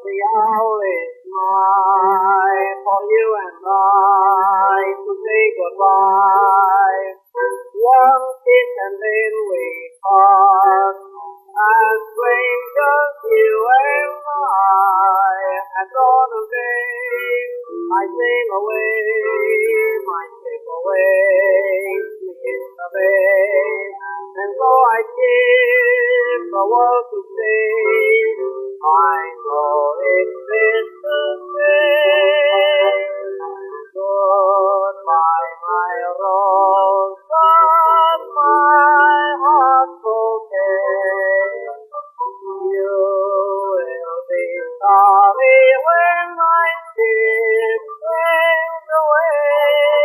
the hour is nigh for you and I to say goodbye. One kiss and then we part, as strangers you and I have gone away. I sail away, my ship away, in the bay, and so I keep the world to say, I know it's been the same. Goodbye, my rose, but my heart broken. You will be sorry when my ship sails away.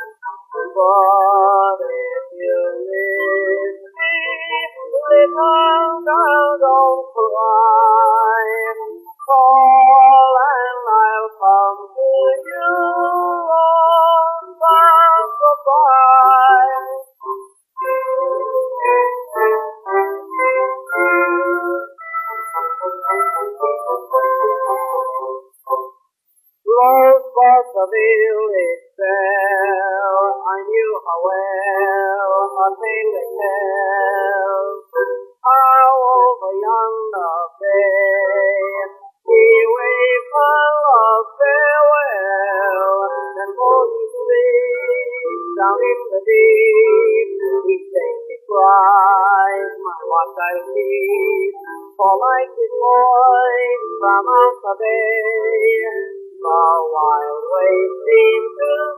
But if you miss me, little girl, don't cry. Call and I'll come to you. Goodbye. Rosebuds of village bell, I knew how well a thing they tell. How over yonder bay, he waved her love farewell, and for his sleep down in the deep, he sang me cries, my what I need, for like his voice from out the bay. The wild waves seem to